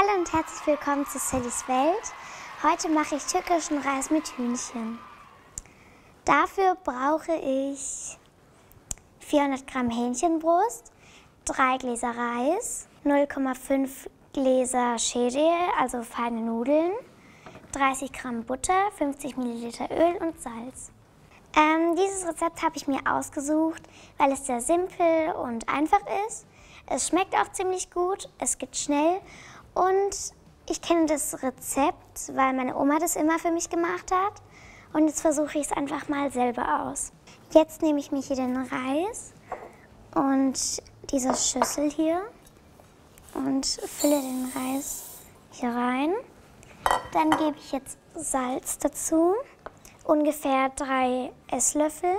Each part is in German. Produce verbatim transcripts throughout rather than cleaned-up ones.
Hallo und herzlich willkommen zu Sallys Welt. Heute mache ich türkischen Reis mit Hühnchen. Dafür brauche ich vierhundert Gramm Hähnchenbrust, drei Gläser Reis, null Komma fünf Gläser Şehriye, also feine Nudeln, dreißig Gramm Butter, fünfzig Milliliter Öl und Salz. Ähm, dieses Rezept habe ich mir ausgesucht, weil es sehr simpel und einfach ist. Es schmeckt auch ziemlich gut, es geht schnell und ich kenne das Rezept, weil meine Oma das immer für mich gemacht hat. Und jetzt versuche ich es einfach mal selber aus. Jetzt nehme ich mir hier den Reis und diese Schüssel hier und fülle den Reis hier rein. Dann gebe ich jetzt Salz dazu, ungefähr drei Esslöffel,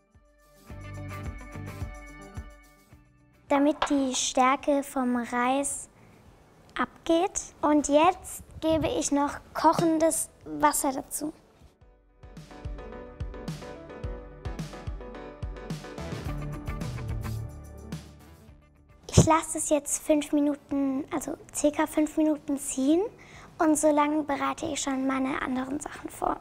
damit die Stärke vom Reis abgeht. Und jetzt gebe ich noch kochendes Wasser dazu. Ich lasse es jetzt fünf Minuten, also circa fünf Minuten ziehen und so lange bereite ich schon meine anderen Sachen vor.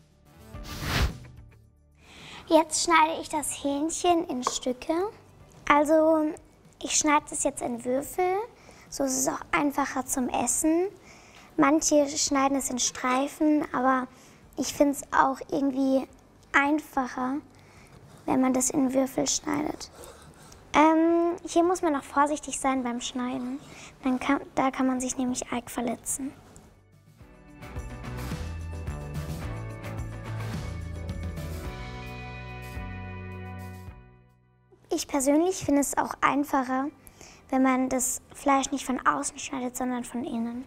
Jetzt schneide ich das Hähnchen in Stücke. Also ich schneide es jetzt in Würfel, so ist es auch einfacher zum Essen. Manche schneiden es in Streifen, aber ich finde es auch irgendwie einfacher, wenn man das in Würfel schneidet. Ähm, hier muss man noch vorsichtig sein beim Schneiden, Dann kann, da kann man sich nämlich arg verletzen. Ich persönlich finde es auch einfacher, wenn man das Fleisch nicht von außen schneidet, sondern von innen.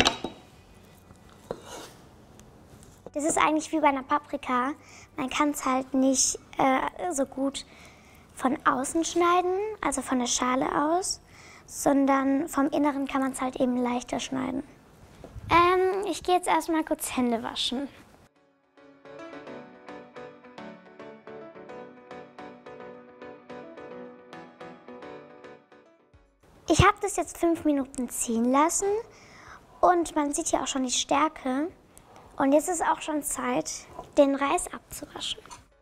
Das ist eigentlich wie bei einer Paprika. Man kann es halt nicht äh, so gut von außen schneiden, also von der Schale aus, sondern vom Inneren kann man es halt eben leichter schneiden. Ähm, ich gehe jetzt erstmal kurz Hände waschen. Ich habe das jetzt fünf Minuten ziehen lassen und man sieht hier auch schon die Stärke. Und jetzt ist auch schon Zeit, den Reis abzuwaschen.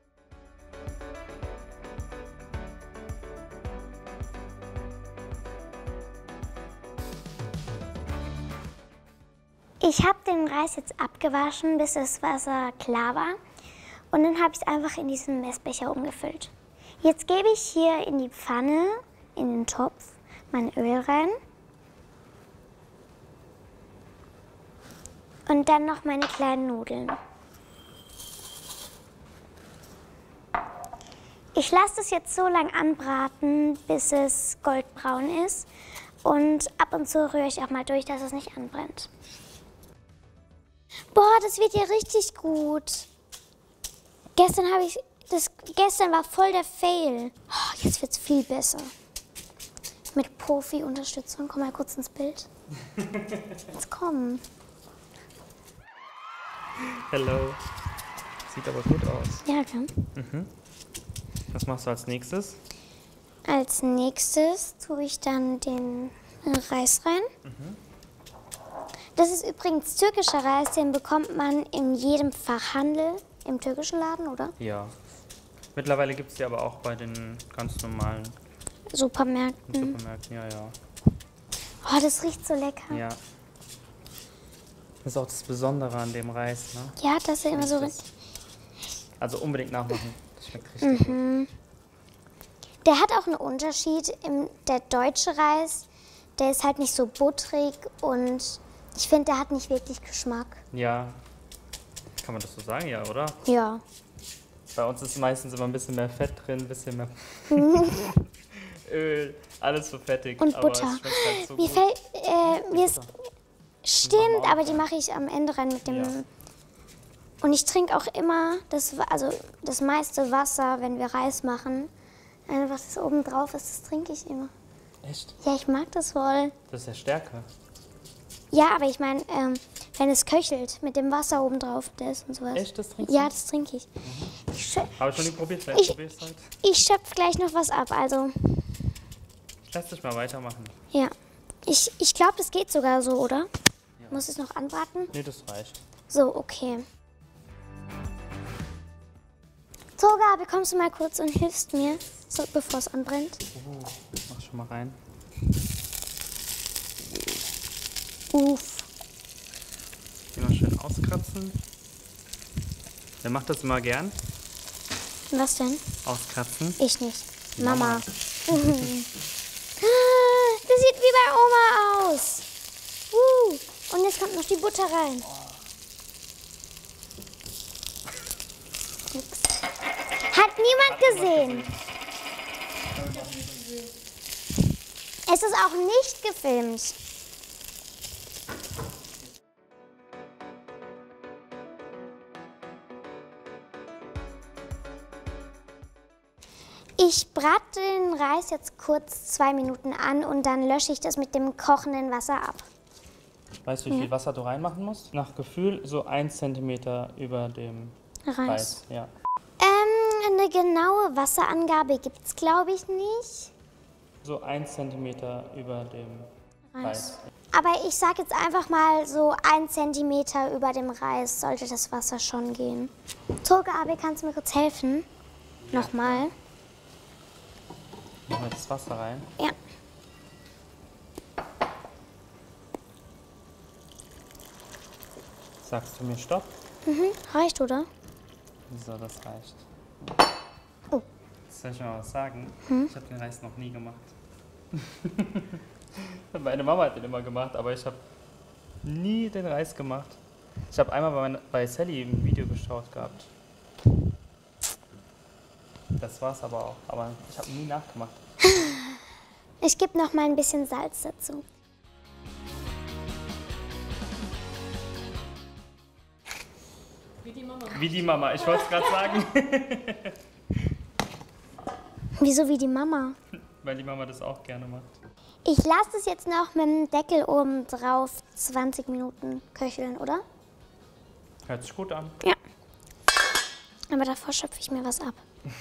Ich habe den Reis jetzt abgewaschen, bis das Wasser klar war. Und dann habe ich es einfach in diesen Messbecher umgefüllt. Jetzt gebe ich hier in die Pfanne, in den Topf, mein Öl rein. Und dann noch meine kleinen Nudeln. Ich lasse das jetzt so lange anbraten, bis es goldbraun ist. Und ab und zu rühre ich auch mal durch, dass es nicht anbrennt. Boah, das wird ja richtig gut. Gestern habe ich, das, gestern war voll der Fail. Oh, jetzt wird es viel besser. Mit Profi-Unterstützung. Komm mal kurz ins Bild. Jetzt komm. Hallo. Sieht aber gut aus. Ja, klar. Mhm. Was machst du als nächstes? Als nächstes tue ich dann den Reis rein. Mhm. Das ist übrigens türkischer Reis, den bekommt man in jedem Fachhandel im türkischen Laden, oder? Ja. Mittlerweile gibt es die aber auch bei den ganz normalen Supermärkten. Supermärkten, ja, ja. Oh, das riecht so lecker. Ja. Das ist auch das Besondere an dem Reis, ne? Ja, dass er immer so... Das, also unbedingt nachmachen. Das schmeckt richtig mhm. gut. Der hat auch einen Unterschied. Im, der deutsche Reis, der ist halt nicht so butterig und ich finde, der hat nicht wirklich Geschmack. Ja. Kann man das so sagen, ja, oder? Ja. Bei uns ist meistens immer ein bisschen mehr Fett drin, ein bisschen mehr Öl, alles so fettig. Und aber Butter. Es schmeckt halt so mir gut. fällt, äh, mir ist, stimmt, aber die mache ich am Ende rein mit dem... Ja. Und ich trinke auch immer das, also das meiste Wasser, wenn wir Reis machen. Einfach das oben drauf ist, das trinke ich immer. Echt? Ja, ich mag das voll. Das ist ja stärker. Ja, aber ich meine, ähm, wenn es köchelt mit dem Wasser oben drauf, das und sowas. Echt, das trinkst du? Ja, das trinke ich. Mhm. ich Habe ich schon nie probiert, vielleicht ich, probier's halt. Ich schöpfe gleich noch was ab, also. Lass dich mal weitermachen. Ja. Ich, ich glaube, das geht sogar so, oder? Muss es noch anbraten? Nee, das reicht. So, okay. So, Gabi, kommst du mal kurz und hilfst mir, so, bevor es anbrennt? Uh, mach schon mal rein. Uff. Immer schön auskratzen. Wer macht das immer gern? Was denn? Auskratzen. Ich nicht. Mama. Mama. Mhm. Das sieht wie bei Oma aus. Uh. Und jetzt kommt noch die Butter rein. Nix. Hat niemand gesehen. Es ist auch nicht gefilmt. Ich brate den Reis jetzt kurz zwei Minuten an und dann lösche ich das mit dem kochenden Wasser ab. Weißt du, wie viel ja. Wasser du reinmachen musst? Nach Gefühl so ein Zentimeter über dem Reis. Reis. Ja. Ähm, eine genaue Wasserangabe gibt es, glaube ich, nicht. So ein Zentimeter über dem Reis. Reis. Aber ich sage jetzt einfach mal, so ein Zentimeter über dem Reis sollte das Wasser schon gehen. Toga, Abi, kannst du mir kurz helfen? Ja. Nochmal. Machen wir das Wasser rein? Ja. Sagst du mir Stopp? Mhm, reicht, oder? Wieso, das reicht. Oh. Soll ich mal was sagen? Hm? Ich habe den Reis noch nie gemacht. Meine Mama hat den immer gemacht, aber ich habe nie den Reis gemacht. Ich habe einmal bei, meine, bei Sally ein Video geschaut gehabt. Das war's aber auch, aber ich habe nie nachgemacht. Ich gebe noch mal ein bisschen Salz dazu. Wie die Mama. Wie die Mama, ich wollte es gerade sagen. Wieso wie die Mama? Weil die Mama das auch gerne macht. Ich lasse es jetzt noch mit dem Deckel oben drauf zwanzig Minuten köcheln, oder? Hört sich gut an. Ja. Aber davor schöpfe ich mir was ab.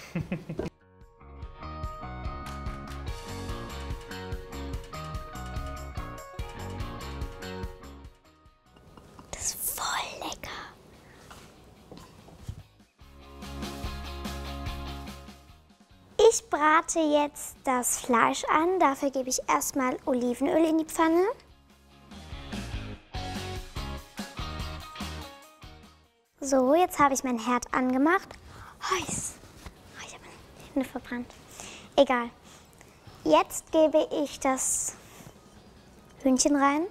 Das ist voll lecker. Ich brate jetzt das Fleisch an. Dafür gebe ich erstmal Olivenöl in die Pfanne. So, jetzt habe ich meinen Herd angemacht. Heiß. Oh, ich habe meine Hände verbrannt. Egal. Jetzt gebe ich das Hühnchen rein.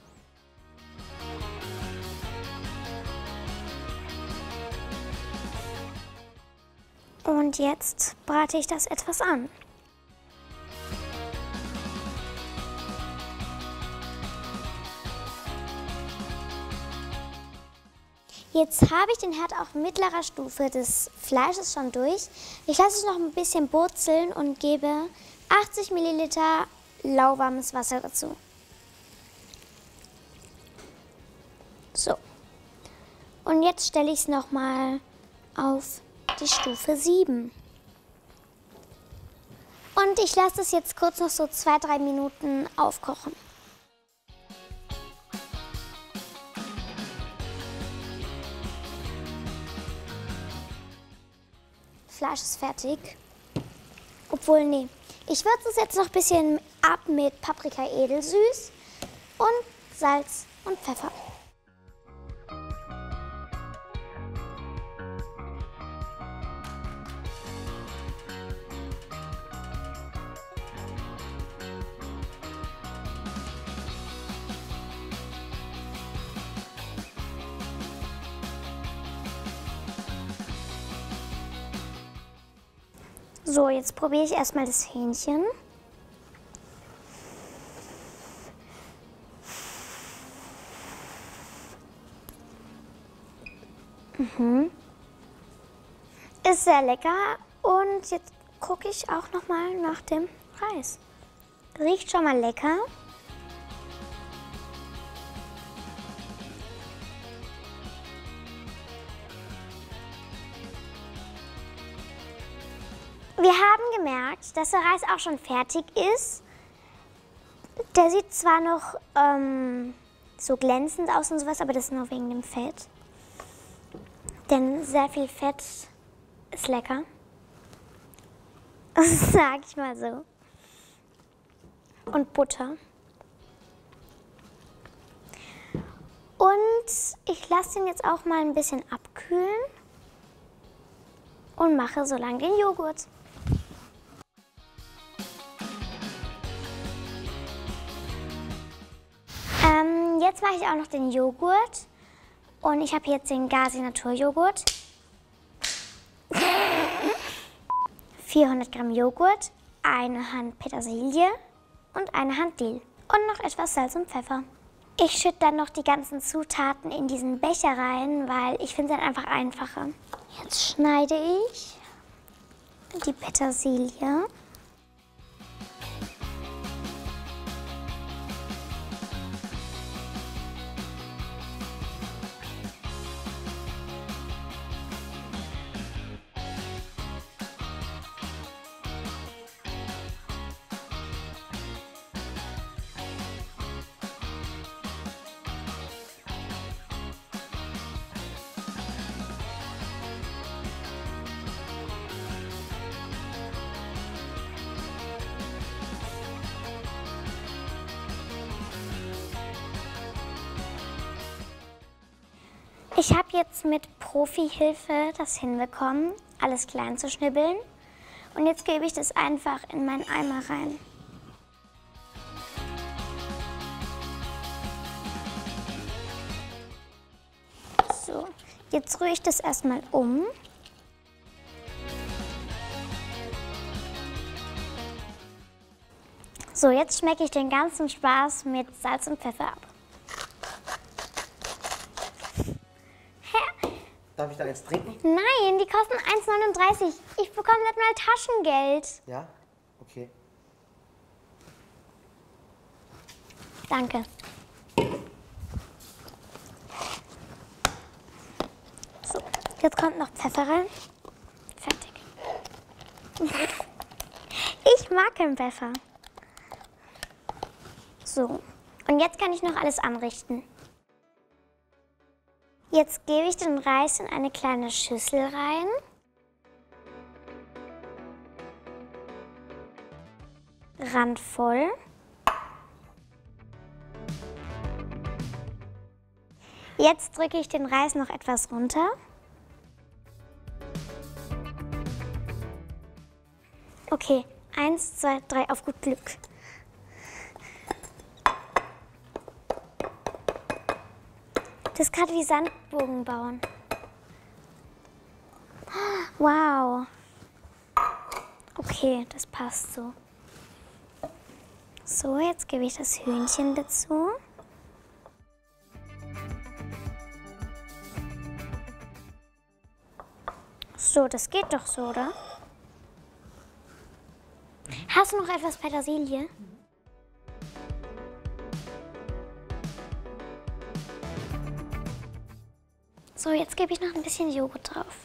Und jetzt brate ich das etwas an. Jetzt habe ich den Herd auf mittlerer Stufe. Das Fleisch ist schon durch. Ich lasse es noch ein bisschen brutzeln und gebe achtzig Milliliter lauwarmes Wasser dazu. So. Und jetzt stelle ich es nochmal auf die Stufe sieben. Und ich lasse es jetzt kurz noch so zwei, drei Minuten aufkochen. Fleisch ist fertig. Obwohl, nee. Ich würze es jetzt noch ein bisschen ab mit Paprika edelsüß und Salz und Pfeffer. So, jetzt probiere ich erstmal das Hähnchen. Mhm. Ist sehr lecker und jetzt gucke ich auch noch mal nach dem Reis. Riecht schon mal lecker. Wir haben gemerkt, dass der Reis auch schon fertig ist. Der sieht zwar noch ähm, so glänzend aus und sowas, aber das ist nur wegen dem Fett. Denn sehr viel Fett ist lecker. Sag ich mal so. Und Butter. Und ich lasse den jetzt auch mal ein bisschen abkühlen und mache so lange den Joghurt. Ähm, jetzt mache ich auch noch den Joghurt. Und ich habe jetzt den Gazi Naturjoghurt. vierhundert Gramm Joghurt, eine Hand Petersilie und eine Hand Dill. Und noch etwas Salz und Pfeffer. Ich schütte dann noch die ganzen Zutaten in diesen Becher rein, weil ich finde es dann einfach einfacher. Jetzt schneide ich die Petersilie. Ich habe jetzt mit Profi-Hilfe das hinbekommen, alles klein zu schnibbeln. Und jetzt gebe ich das einfach in meinen Eimer rein. So, jetzt rühre ich das erstmal um. So, jetzt schmecke ich den ganzen Spaß mit Salz und Pfeffer ab. Darf ich da jetzt trinken? Nein, die kosten eins neununddreißig. Ich bekomme nicht mal Taschengeld. Ja? Okay. Danke. So, jetzt kommt noch Pfeffer rein. Fertig. Ich mag keinen Pfeffer. So, und jetzt kann ich noch alles anrichten. Jetzt gebe ich den Reis in eine kleine Schüssel rein. Randvoll. Jetzt drücke ich den Reis noch etwas runter. Okay, eins, zwei, drei, auf gut Glück. Das ist gerade wie Sandburgen bauen. Wow. Okay, das passt so. So, jetzt gebe ich das Hühnchen dazu. So, das geht doch so, oder? Hast du noch etwas Petersilie? So, jetzt gebe ich noch ein bisschen Joghurt drauf.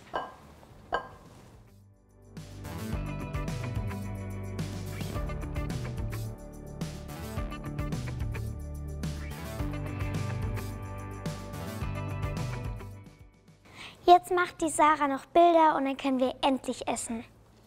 Jetzt macht die Sarah noch Bilder und dann können wir endlich essen.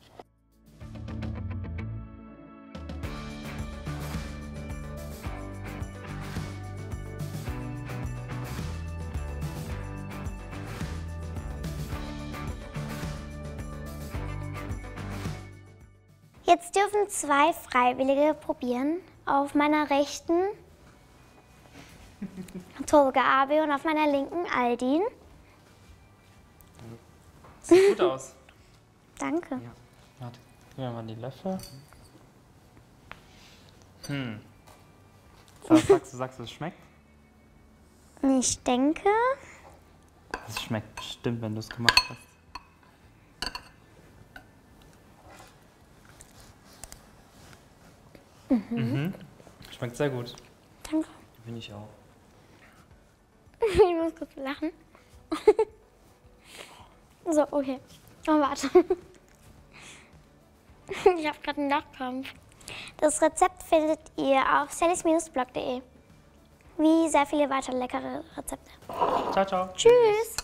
Jetzt dürfen zwei Freiwillige probieren. Auf meiner rechten Turbo Gabe und auf meiner linken Aldin. Sieht gut aus. Danke. Ja. Warte, gib mir mal die Löffel. Hm. Was sagst du, sagst du, es schmeckt? Ich denke. Es schmeckt bestimmt, wenn du es gemacht hast. Mhm. Mhm. Schmeckt sehr gut. Danke. Finde ich auch. Ich muss kurz lachen. So, okay. Oh, warte. Ich habe gerade einen Lachkrampf. Das Rezept findet ihr auf sallys Bindestrich blog punkt de. wie sehr viele weitere leckere Rezepte. Ciao, ciao. Tschüss!